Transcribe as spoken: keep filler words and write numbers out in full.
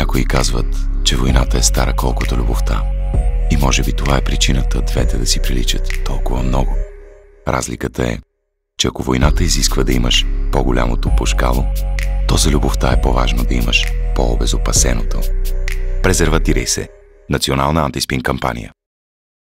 Някои казват, че войната е стара колкото любовта. И може би това е причината двете да си приличат толкова много. Разликата е, че ако войната изисква да имаш по-голямото пушкало, то за любовта е по-важно да имаш по-обезопасеното. Презерватирай се. Национална антиспин кампания.